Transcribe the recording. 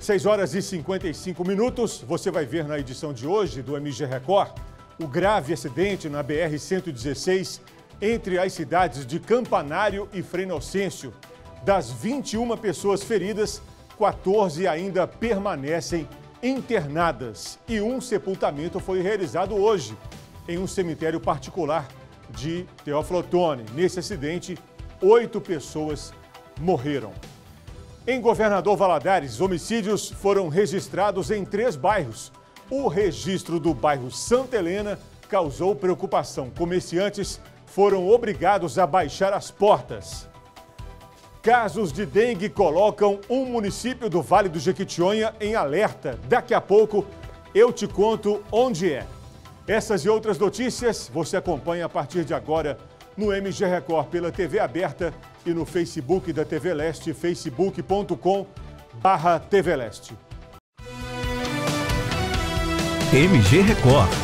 6 horas e 55 minutos. Você vai ver na edição de hoje do MG Record o grave acidente na BR-116 entre as cidades de Campanário e Frei Inocêncio. Das 21 pessoas feridas, 14 ainda permanecem internadas. E um sepultamento foi realizado hoje em um cemitério particular de Teófilo Otoni. Nesse acidente, 8 pessoas morreram. Em Governador Valadares, homicídios foram registrados em 3 bairros. O registro do bairro Santa Helena causou preocupação. Comerciantes foram obrigados a baixar as portas. Casos de dengue colocam um município do Vale do Jequitinhonha em alerta. Daqui a pouco eu te conto onde é. Essas e outras notícias você acompanha a partir de agora no MG Record pela TV aberta e no Facebook da TV Leste, facebook.com/TV Leste. MG Record.